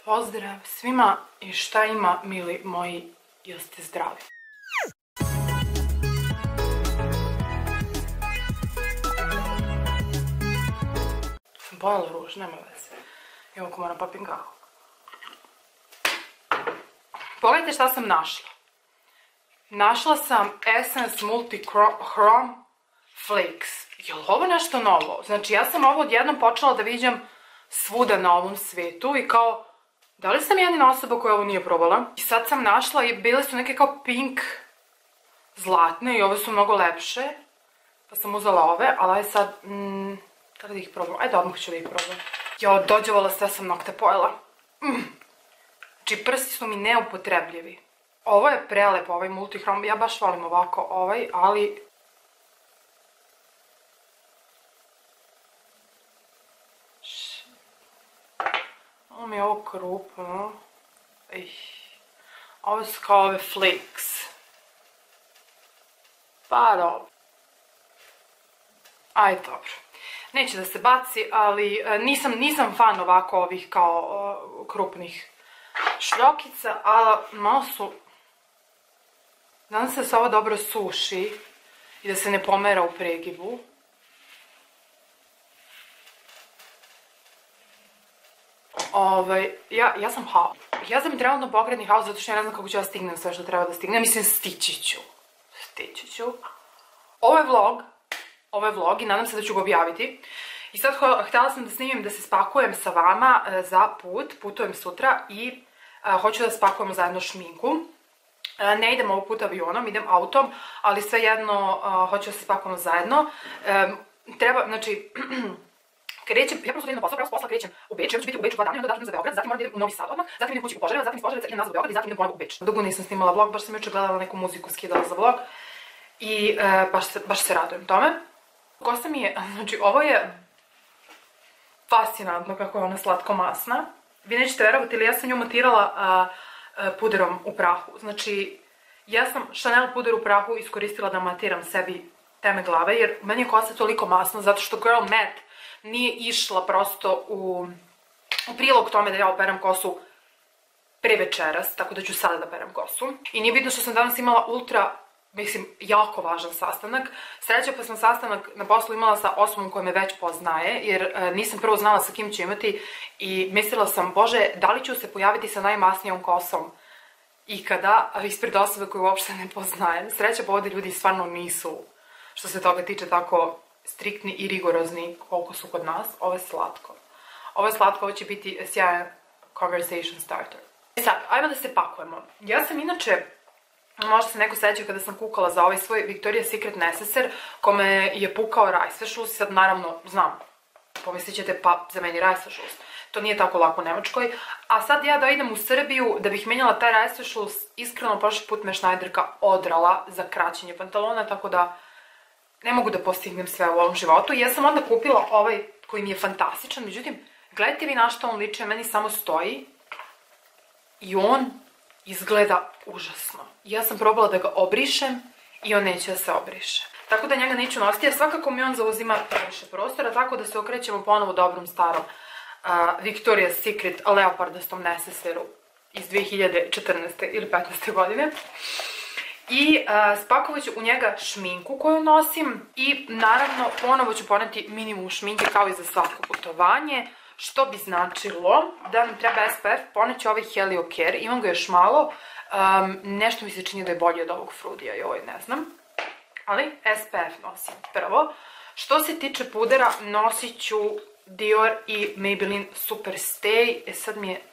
Pozdrav svima i šta ima, mili moji, jeste zdravi. Sam pojela ruž, nema veze. Evo ko moram popim kahu. Pogledajte šta sam našla. Našla sam Essence Multi-Chrome Flakes. Je li ovo nešto novo? Znači, ja sam ovo odjednom počela da viđam svuda na ovom svetu i kao, da li sam jedina osoba koja ovo nije probala? I sad sam našla i bile su neke kao pink zlatne i ove su mnogo lepše. Pa sam uzela ove, ali aj sad, kada da ih probam? Ajde, odmah ću da ih probam. Jo, dođevala, sve sam nokte pojela. Znači, prsti su mi neupotrebljivi. Ovo je prelepo, ovaj multi-chrome, ja baš volim ovako ovaj, ali... Ovo mi je ovo krupno. Ovo su kao ove flakes. Pa dobro. Ajde, dobro. Neće da se baci, ali nisam fan ovako ovih kao krupnih šljokica, ali malo su... Nadam se da se ovo dobro suši i da se ne pomera u pregibu. Ja sam haos. Ja sam trenutno pokretni haos zato što ja ne znam kako ću da stignem sve što treba da stignem. Mislim, stići ću. Ovo je vlog i nadam se da ću ga objaviti. I sad htjela sam da snimim da se spakujem sa vama za putujem sutra i hoću da spakujemo zajedno šminku. Ne idem ovog puta avionom, idem autom, ali svejedno hoću da se spakujemo zajedno. Treba, znači... Ja prosto idem na posao, pravo s posla krećem u Beč, ja ću biti u Beču 2 dana i onda dažem za Beograd, zatim moram da idem u Novi Sad odmah, zatim idem kući u Požarevac, zatim iz Požarevca idem nazad u Beograd i zatim idem ponovo u Beč. Dugo nisam snimala vlog, baš sam juče gledala neku muziku, skidala za vlog i baš se radujem tome. Kosa mi je, znači ovo je fascinantno kako je ona slatko masna. Vi nećete verovati, ali ja sam nju matirala puderom u prahu. Znači, ja sam Chanel puder u prahu iskoristila da matiram sebi teme glave, jer meni je kosa toliko masna zato što Girl Matte nije išla prosto u prilog tome da ja operem kosu pre večeras, tako da ću sada da perem kosu. I nije bitno što sam danas imala jako važan sastanak. Sreća pa sam sastanak na poslu imala sa osobom koja me već poznaje, jer nisam prvo znala sa kim ću imati i mislila sam, bože, da li ću se pojaviti sa najmasnijom kosom ikada, ispred osobe koju uopšte ne poznajem. Sreća pa ovdje ljudi stvarno nisu, što se toga tiče, tako striktni i rigorozni koliko su kod nas. Ovo je slatko. Ovo će biti sjajan conversation starter. Sad, ajmo da se pakujemo. Ja sam inače, možda se neko seća kada sam kukala za ovaj svoj Victoria's Secret Necessaire, kome je pukao Reißverschluss, sad naravno, znam, pomislit ćete, pa za meni Reißverschluss. To nije tako lako u Nemačkoj. A sad ja da idem u Srbiju, da bih menjala taj Reißverschluss, iskreno prošli put me Schneiderka odrala za kraćenje pantalona, tako da ne mogu da postignem sve u ovom životu. Ja sam onda kupila ovaj koji mi je fantastičan, međutim, gledajte vi na što on liči, meni samo stoji i on izgleda užasno. Ja sam probala da ga obrišem i on neće da se obriše. Tako da njega neću nositi, jer svakako mi on zauzima previše prostora, tako da se okrećemo ponovo dobrom starom Victoria's Secret leopardastom necessairu iz 2014. ili 15. godine. I spakovat ću u njega šminku koju nosim i naravno ponovo ću poneti minimum šminke kao i za svako putovanje, što bi značilo da nam treba SPF, poneću ovaj Helio Care, imam ga još malo, nešto mi se čini da je bolje od ovog Frudija i ovaj ne znam, ali SPF nosim prvo. Što se tiče pudera, nosit ću Dior i Maybelline Superstay, sad mi je...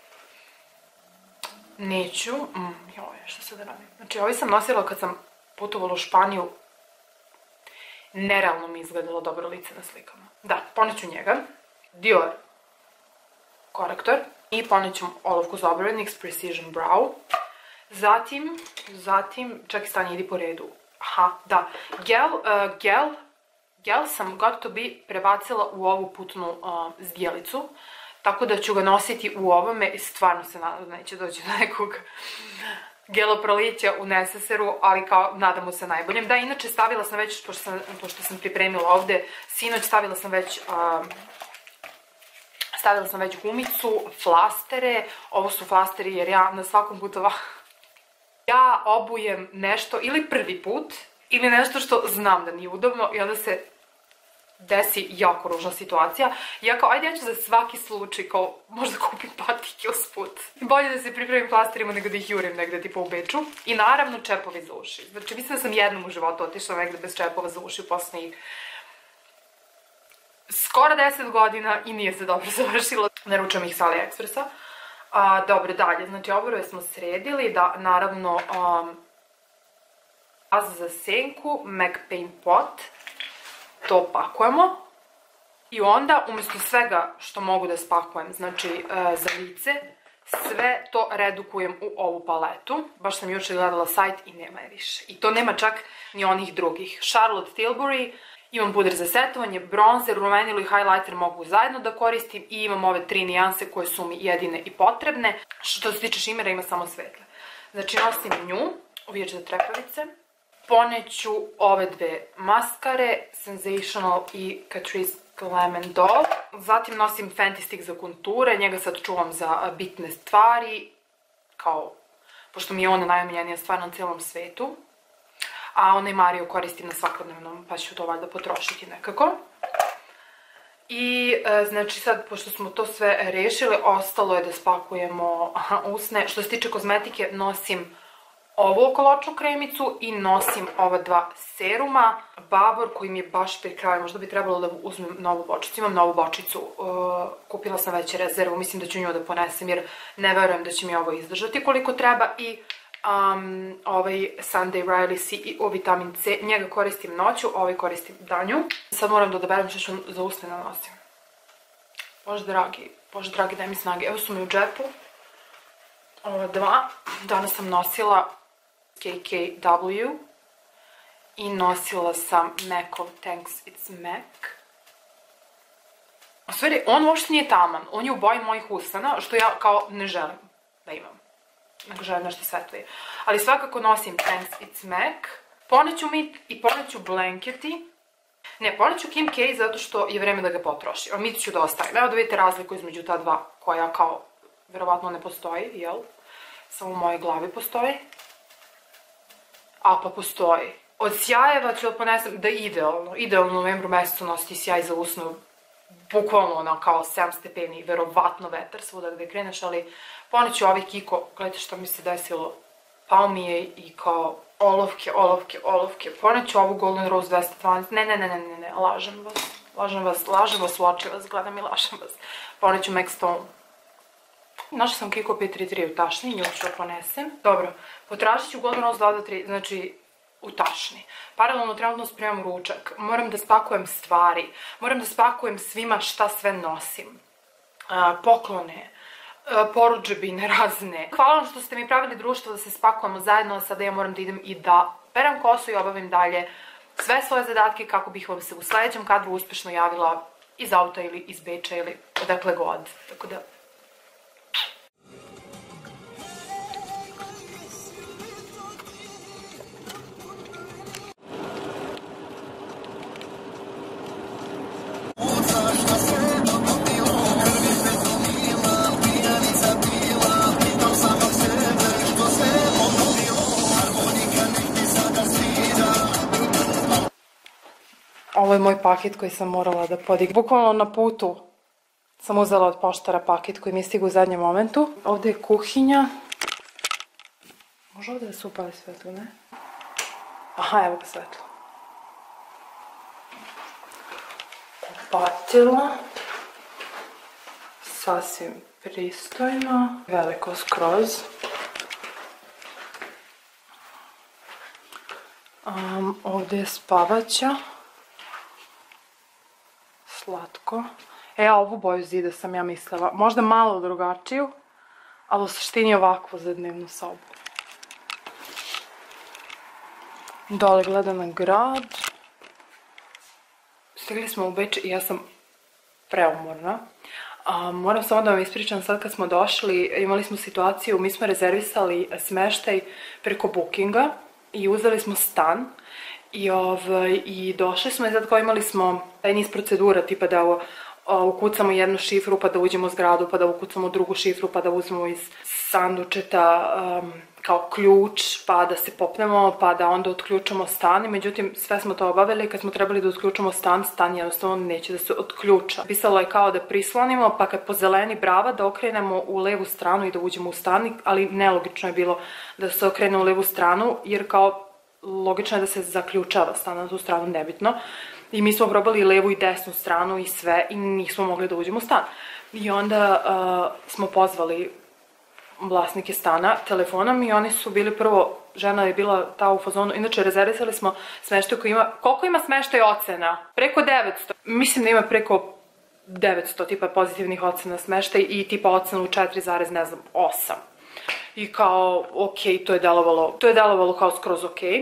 Neću, šta sad da radim? Znači, ovaj sam nosila kad sam putovala u Španiju. Nerealno mi izgledalo dobro lice na slikama. Da, poneću njega. Dior korektor. I poneću olovku za obrve NYX Precision Brow. Zatim, čekaj, stani, idi po redu. Aha, da. Gel sam got to be prebacila u ovu putnu zdjelicu. Tako da ću ga nositi u ovome i stvarno se nadam da neće doći do nekog geloprolića u necessairu, ali kao nadamo se najboljem. Da, inače stavila sam već, pošto sam pripremila ovde, sinoć stavila sam već Stavila sam već gumicu, flastere, ovo su flasteri jer ja na svakom putovanju ja obujem nešto ili prvi put, ili nešto što znam da nije udobno i onda se desi jako ružna situacija. Ja kao, ajde ja ću za svaki slučaj kao možda kupim patike usput. Bolje da se pripremim plasterima nego da ih jurim negde tipa u Beču. I naravno čepovi za uši. Znači mislim da sam jednom u životu otišla negde bez čepova za uši u poslednjih skoro 10 godina i nije se dobro završilo. Naručujem ih s AliExpressa. Dobro, dalje. Znači obrve smo sredili, da naravno za senku, MAC Paint Pot. To pakujemo i onda umjesto svega što mogu da spakujem, znači za lice, sve to redukujem u ovu paletu. Baš sam jučer gledala sajt i nema je više. I to nema čak ni onih drugih. Charlotte Tilbury, imam puder za setovanje, bronzer, rumenilo i highlighter mogu zajedno da koristim i imam ove 3 nijanse koje su mi jedine i potrebne. Što se tiče šimera ima samo svetle. Znači nosim nju, uvijek za trepavice. Poneću ove dve maskare, Sensational i Catrice Glam & Doll. Zatim nosim Fenty Stick za konture, njega sad čuvam za bitne stvari, kao, pošto mi je ona najomiljenija stvar na cijelom svetu. A onaj Mario koristim na svakodnevnom, pa ću to valjda potrošiti nekako. I znači sad, pošto smo to sve rešili, ostalo je da spakujemo usne. Što se tiče kozmetike, nosim ovu okoločnu kremicu i nosim ova dva seruma. Babor koji mi je baš pri kraju, možda bi trebalo da uzmem novu bočicu. Imam novu bočicu, kupila sam već rezervu, mislim da ću nju da ponesem jer ne verujem da će mi ovo izdržati koliko treba. I ovaj Sunday Riley i o vitamin C, njega koristim noću, ovaj koristim danju. Sad moram da odaberem što ću za usne da nosim. Bože dragi, daj mi snage. Evo su mi u džepu. Ova dva. Danas sam nosila KKW i nosila sam MAC-ov Thanks It's MAC. U stvari, on uopšte nije taman. On je u boji mojih usana, što ja kao ne želim da imam. Nego želim nešto svetlije. Ali svakako nosim Thanks It's MAC. Poneću Mit i poneću Blanketi. Ne, poneću Kim K zato što je vreme da ga potroši. A Mit ću da ostavim. Evo da vidite razliku između ta dva koja kao verovatno ne postoji, jel? Samo u mojoj glavi postoji. A pa postoji. Od sjajeva ću da ponesem, da idealno u novembru mesecu nositi sjaj za usnu, bukvalno ono kao 7 stepeni, verovatno vetar svuda gde kreneš, ali poneću ovaj Kiko, gledajte što mi se desilo, pao mi je i kao olovke, poneću ovu Golden Rose 212, ne, lažem vas, u oči vas gledam i lažem vas, poneću MAC Stone. Našla sam Kiko 533 u tašni, nju ću da ponesem. Dobro, potražit ću Golden Rose 223, znači u tašni. Paralelno trenutno spremam ručak, moram da spakujem stvari, moram da spakujem svima šta sve nosim. Poklone, porudžbine razne. Hvala vam što ste mi pravili društvo da se spakujemo zajedno, a sada ja moram da idem i da perem kosu i obavim dalje sve svoje zadatke kako bih vam se u sledećem kadru uspešno javila iz auta ili iz Beča ili odakle god. Tako da... Ovo je moj paket koji sam morala da podignem. Bukvalno na putu sam uzela od poštara paket koji mi je stigao u zadnjem momentu. Ovde je kuhinja. Može ovde da se upali svetlo, ne? Aha, evo ga svetlo. Kupatilo. Sasvim pristojno. Veliko skroz. Ovde je spavaća. Slatko. A ovu boju zida sam ja mislila. Možda malo drugačiju, ali u suštini ovakvo za dnevnu sobu. Dole gleda na grad. Stigli smo u Beč i ja sam preumorna. Moram samo da vam ispričam, sad kad smo došli, imali smo situaciju, mi smo rezervisali smeštaj preko Bookinga i uzeli smo stan. I došli smo i sad kao imali smo taj niz procedura, tipa da ukucamo jednu šifru pa da uđemo u zgradu, pa da ukucamo drugu šifru pa da uzmemo iz sandučeta kao ključ, pa da se popnemo, pa da onda otključamo stan. Međutim, sve smo to obavili. Kad smo trebali da otključamo stan, stan jednostavno neće da se otključa. Pisalo je kao da prislonimo, pa kad pozeleni brava da okrenemo u levu stranu i da uđemo u stan, ali nelogično je bilo da se okrene u levu stranu, jer kao logično je da se zaključava stan na tu stranu, nebitno. I mi smo probali levu i desnu stranu i sve i nismo mogli da uđemo u stan. I onda smo pozvali vlasnike stana telefonom i oni su bili prvo, žena je bila ta u fazonu, inače rezervisali smo smeštaj koji ima, koliko ima smeštaj ocena? Preko 900. Mislim da ima preko 900 tipa pozitivnih ocena smeštaj i tipa ocenu 4,8. I kao, okej, to je delovalo kao skroz okej.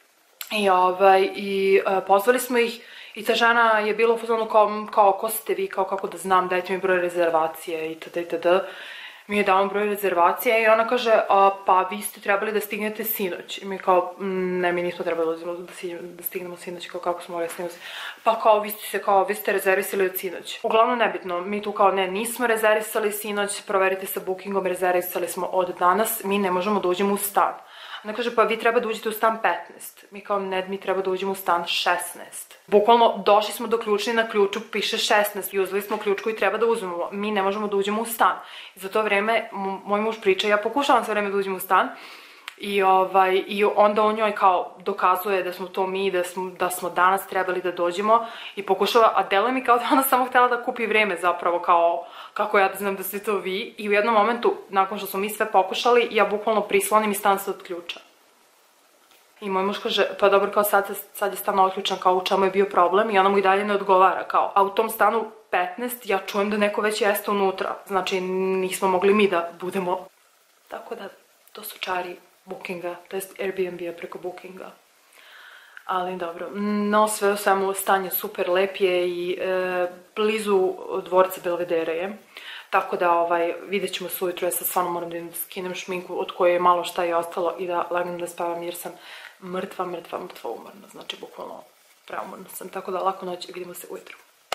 I pozvali smo ih i ta žena je bila u fazonu kao ko ste vi, kao kako da znam, dajte mi broj rezervacije itd. Mi je dao broj rezervacije i ona kaže, pa vi ste trebali da stignete sinoć. I mi kao, ne, mi nismo trebali da stignemo sinoć, kao kako smo morali stignemo. Pa kao, vi ste rezervisali od sinoć. Uglavnom nebitno, mi tu kao, ne, nismo rezervisali sinoć, proverite sa bookingom, rezervisali smo od danas, mi ne možemo da uđemo u stan. Ona kaže, pa vi treba da uđete u stan 15. Mi kao, ne, mi treba da uđemo u stan 16. Bukvalno, došli smo do ključa i na ključu piše 16 i uzeli smo ključ koji treba da uzmemo. Mi ne možemo da uđemo u stan. I za to vreme, moj muž priča, ja pokušavam sve vreme da uđem u stan i onda on njoj kao dokazuje da smo to mi, da smo danas trebali da dođemo i pokušava, a deluje mi kao da ona samo htjela da kupi vreme zapravo, kao kako ja da znam da ste to vi. I u jednom momentu, nakon što smo mi sve pokušali, ja bukvalno prislonim i stan se od ključa. I moj muž kaže, pa dobro, kao sad je stan otključan, kao u čemu je bio problem, i ona mu i dalje ne odgovara, kao. A u tom stanu 15 ja čujem da neko već jeste unutra, znači nismo mogli mi da budemo. Tako da, to su čari Bookinga, to jest Airbnb-a preko Bookinga. Ali dobro, no sve u svemu stanje super lep je i blizu dvorca Belvedere je. Tako da vidjet ćemo se ujutro, ja sad stvarno moram da skinem šminku od koje je malo šta je ostalo i da legnem da spavam jer sam mrtva umorna, znači bukvalno preumorna sam, tako da laku noć i vidimo se ujutro.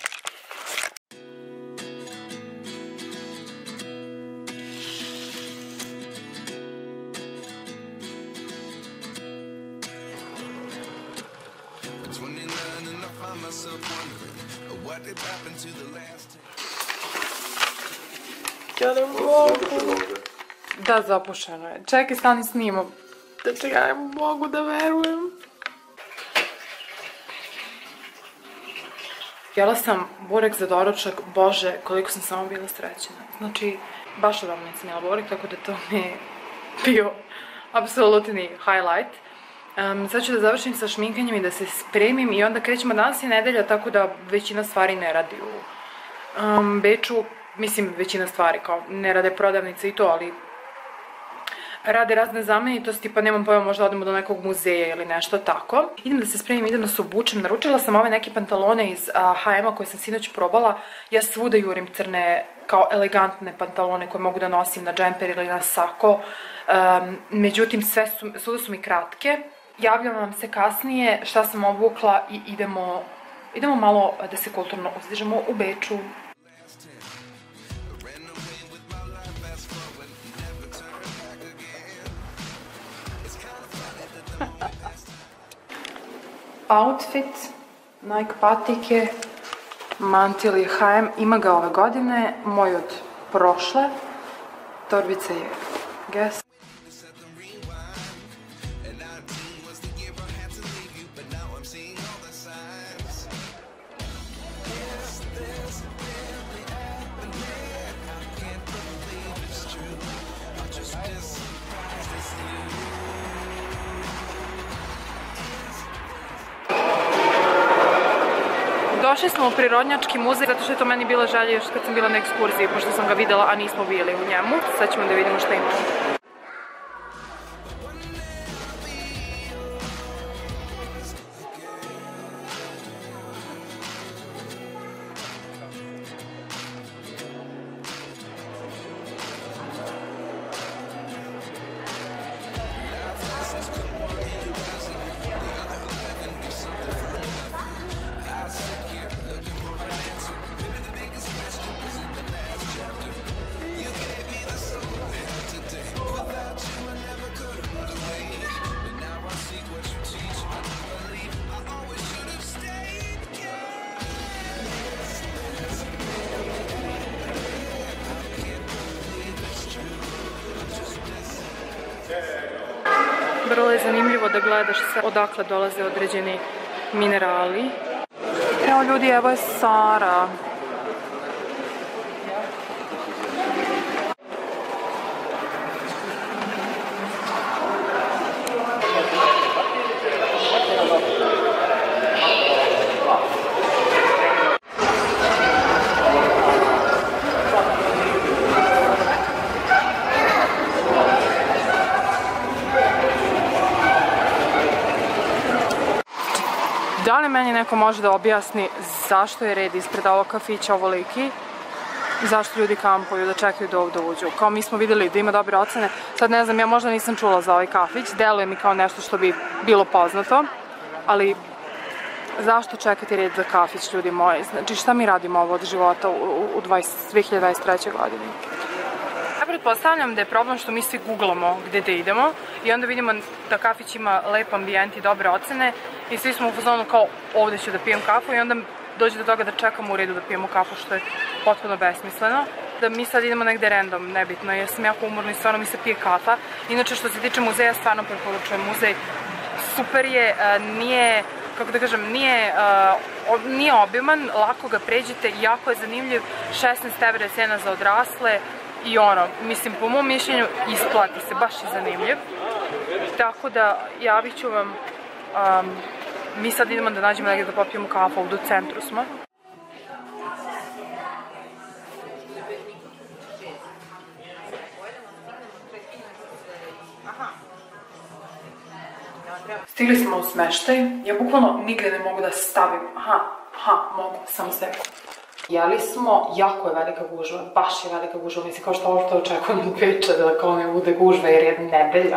Ja ne mogu. Da, zapušeno je. Čekaj, stani snimam. Znači, ja ne mogu da verujem. Jela sam burek za doručak, bože, koliko sam samo bila srećena. Znači, baš odavno nisam jela burek, tako da to mi je bio apsolutni highlight. Sad ću da završim sa šminkanjem i da se spremim i onda krećemo, danas je nedelja, tako da većina stvari ne radi u Beču. Mislim, većina stvari, kao ne rade prodavnice i to, ali rade razne zamenitosti, pa nemam pojma, možda odemo do nekog muzeja ili nešto tako. Idem da se spremim, idem da se obučem. Naručila sam ove neke pantalone iz H&M-a koje sam sinoć probala. Ja svuda jurim crne, kao elegantne pantalone koje mogu da nosim na džemper ili na sako. Međutim, svuda su mi kratke. Javljam vam se kasnije šta sam obukla i idemo malo da se kulturno uzdižemo u Beču. Outfit, Nike patike, mantil je H&M, ima ga ove godine, moj od prošle, torbica je Guess. Došli smo u Prirodnjački muzej, zato što je to meni bila želja još kad sam bila na ekskurziji, pošto sam ga videla, a nismo bili u njemu. Sad ćemo da vidimo šta imamo. vrlo je zanimljivo da gledaš sve odakle dolaze određeni minerali. Evo ljudi, evo je Sara. Da li meni neko može da objasni zašto je red ispred ovog kafića ovoliki? Zašto ljudi kampuju da čekaju da ovdje uđu? Kao mi smo vidjeli da ima dobre ocene. Sad ne znam, ja možda nisam čula za ovaj kafić. Deluje mi kao nešto što bi bilo poznato. Ali zašto čekati red za kafić, ljudi moji? Znači šta mi radimo ovo od života u 2023. godini? Ja pretpostavljam da je problem što mi svi googlamo gde da idemo i onda vidimo da kafić ima lep ambijent i dobre ocene i svi smo u fazonu kao ovdje ću da pijem kafu i onda dođe do toga da čekamo u redu da pijemo kafu, što je potpuno besmisleno. Da mi sad idemo negde random, nebitno, jer sam jako umorna i stvarno mi se pije kafa. Inače što se tiče muzeja, stvarno preporučujem muzej. Super je, nije, kako da kažem, nije obiman, lako ga pređete, jako je zanimljiv, 16 € je cena za odrasle. I ono, mislim, po mom mišljenju isplati se, baš je zanimljiv. Tako da, javit ću vam, mi sad idemo da nađemo negdje da popijemo kafu, ovdje u centru smo. Stigli smo u smeštaj, ja bukvalno nigde ne mogu da stavim, mogu, samo sekund. Jeli smo, jako je velika gužva, baš je velika gužva, mislim kao što ovo očekujem od Beča da kao ne bude gužva jer je nedelja.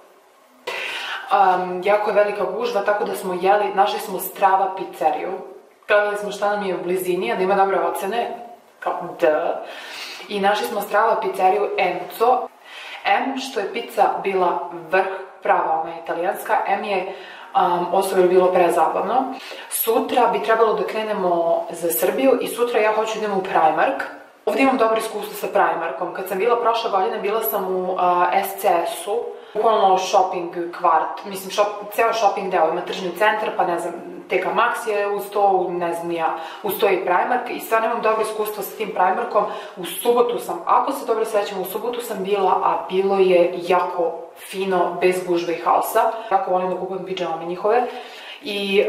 Jako je velika gužva, tako da smo jeli, našli smo Strava pizzeriju. Gledali smo šta nam je u blizini, a da ima dobre ocene, kao da. I našli smo Strava pizzeriju Enzo. M, što je pizza bila vrh, prava ona italijanska, M je osobe bilo prezabavno. Sutra bi trebalo da krenemo za Srbiju i sutra ja hoću da idem u Primark. Ovdje imam dobro iskustvo sa Primarkom. Kad sam bila prošle godine, bila sam u SCS-u, bukvalno shopping kvart, mislim ceo shopping deo, ima tržni centar, pa ne znam, TK Maxx je uz to, ne znam ja, uz to i Primark i stvarno imam dobro iskustvo sa tim Primarkom. U subotu sam, ako se dobro sećam, u subotu sam bila, a bilo je jako fino, bez gužve i haosa. Jako volim da kupujem pidžame njihove. I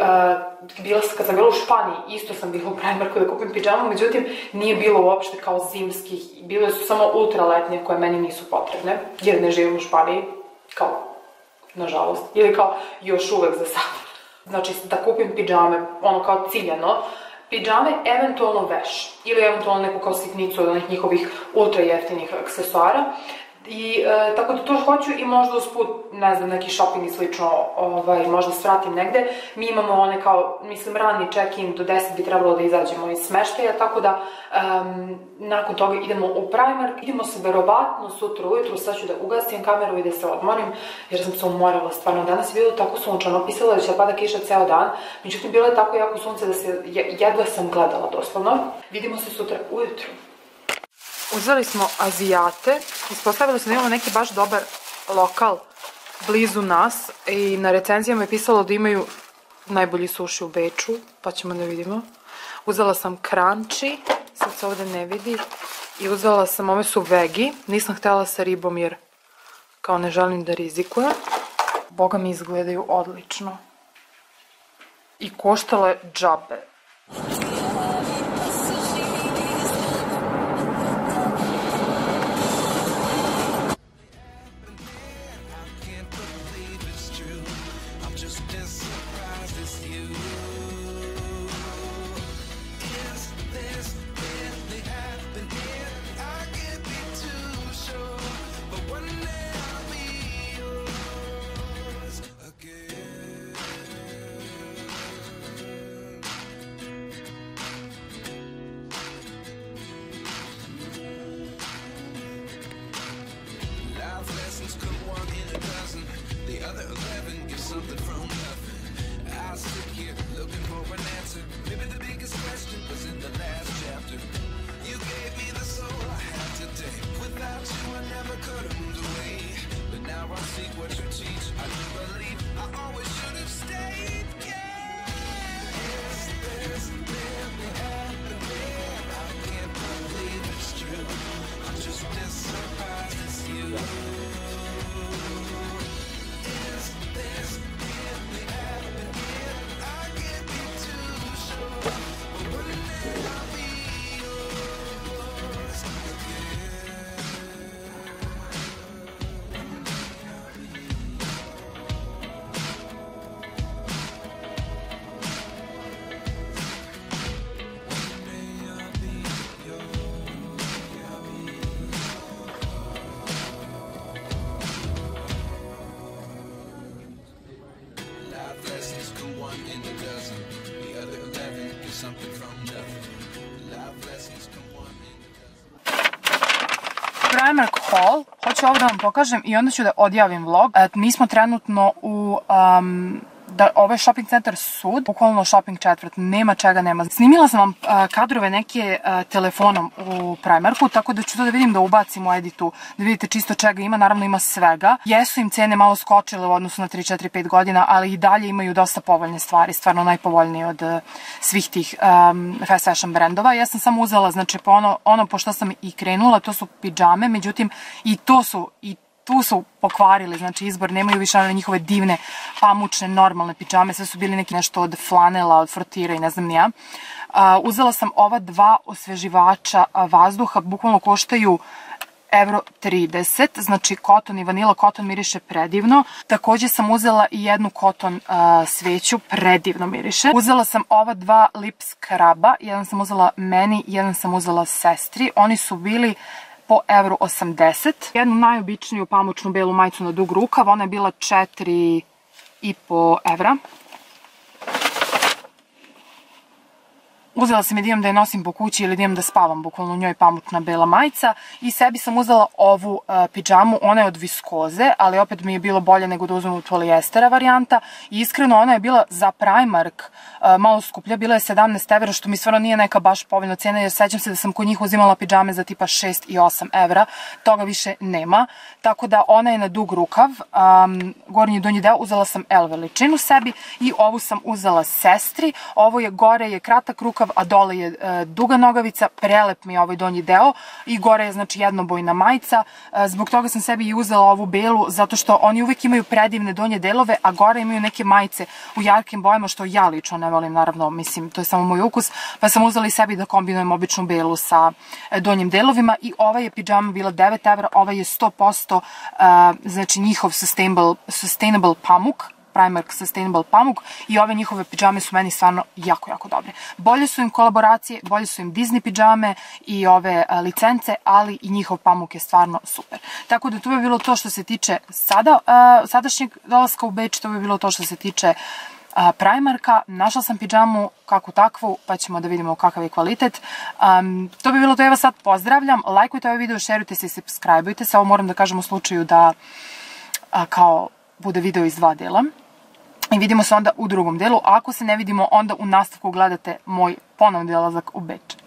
kad sam bila u Španiji, isto sam bila u Primarku da kupim pidžamu, međutim nije bilo uopšte kao zimskih, bile su samo ultraletnije koje meni nisu potrebne, jer ne živim u Španiji, kao, nažalost, ili kao još uvek za sad. Znači da kupim pidžame, ono kao ciljano, pidžame, eventualno veš, ili eventualno neku kao sitnicu od onih njihovih ultra jeftinih aksesuara. I tako da to hoću i možda usput, ne znam, neki shopping i slično, možda svratim negde. Mi imamo one kao, mislim, rani check-in, do 10 bi trebalo da izađemo iz smeštaja, tako da nakon toga idemo u Primark, idemo se verovatno sutra ujutru, sad ću da ugasim kameru i da se odmorim, jer sam se umorala stvarno. Danas je bilo tako sunčano, pisalo da će pada kiša ceo dan, međutim bilo je tako jako sunce da se, jedva sam gledala doslovno. Vidimo se sutra ujutru. Uzeli smo Azijate, ispostavili smo da imamo neki baš dobar lokal blizu nas i na recenzijama je pisalo da imaju najbolji suši u Beču, pa ćemo da vidimo. Uzela sam crunchy, sad se ovde ne vidi, i uzela sam, ove su vegi, nisam htjela sa ribom jer kao ne želim da rizikujem. Boga mi izgledaju odlično. I koštale džabe. now I see what you teach. I do believe I always should have stayed. Is this really happening? I can't believe it's true. I'm just as surprised as you. Is this really happening? I can't be too sure. But one day I'll be yours again. Life lessons come one in a dozen. The other 11 get something from nothing. Life lessons come one in a dozen. Primark haul, hoću ovo da vam pokažem i onda ću da odjavim vlog. Mi smo trenutno u ovo je shopping centar Sud, bukvalno shopping četvrt, nema čega nema. Snimila sam vam kadrove neke telefonom u Primarku, tako da ću to da vidim da ubacim u editu, da vidite čisto čega ima, naravno ima svega. Jesu im cene malo skočile u odnosu na 3, 4, 5 godina, ali i dalje imaju dosta povoljne stvari, stvarno najpovoljnije od svih tih fast fashion brendova. Ja sam samo uzela, znači ono po što sam i krenula, to su pidžame, međutim i tu su pokvarili, znači izbor, nemaju više one njihove divne, pamučne, normalne pidžame, sve su bili neki nešto od flanela, od frotira i ne znam ni ja. Uzela sam ova 2 osveživača vazduha, bukvalno koštaju €30, znači koton i vanila, koton miriše predivno. Takođe sam uzela i jednu koton sveću, predivno miriše. Uzela sam ova 2 lip skraba, jedan sam uzela meni, jedan sam uzela sestri, oni su bili po €80. Jednu najobičniju pamučnu belu majicu na dug rukav, ona je bila €4,5. Uzela sam je da imam da je nosim po kući ili da imam da spavam, bukvalno u njoj pamučna bela majica. I sebi sam uzela ovu pidžamu, ona je od viskoze, ali opet mi je bilo bolje nego da uzmem u polijestera varijanta. I iskreno ona je bila za Primark malo skuplja, bila je €17, što mi stvarno nije neka baš povoljna cena, jer sećam se da sam kod njih uzimala pidžame za tipa €6 i €8, toga više nema. Tako da ona je na dug rukav, gornji i donji deo, uzela sam L veličinu sebi i ovu sam uzela sestri. Ovo je gore je kratak rukav, a dole je duga nogavica, prelep mi je ovaj donji deo i gore je znači jednobojna majica. Zbog toga sam sebi i uzela ovu belu, zato što oni uvek imaju predivne donje delove, a gore imaju neke majice u jarkim bojama, što ja lično ne volim, naravno, mislim, to je samo moj ukus, pa sam uzela i sebi da kombinujem običnu belu sa donjim delovima. I ova je pidžama bila €9, ova je 100% znači njihov sustainable pamuk, Primark Sustainable pamuk, i ove njihove pidžame su meni stvarno jako, jako dobre. Bolje su im kolaboracije, bolje su im Disney pidžame i ove licence, ali i njihov pamuk je stvarno super. Tako da to bi bilo to što se tiče sadašnjeg dolaska u Beč, to bi bilo to što se tiče Primarka. Našla sam pidžamu kakvu takvu, pa ćemo da vidimo kakav je kvalitet. To bi bilo to, ja vas sad pozdravljam, lajkujte ovaj video, šerujte se i subscribeujte se. Ovo moram da kažem u slučaju da kao bude video iz 2 dela. I vidimo se onda u drugom delu. Ako se ne vidimo, onda u nastavku gledate moj ponovni dolazak u Beč.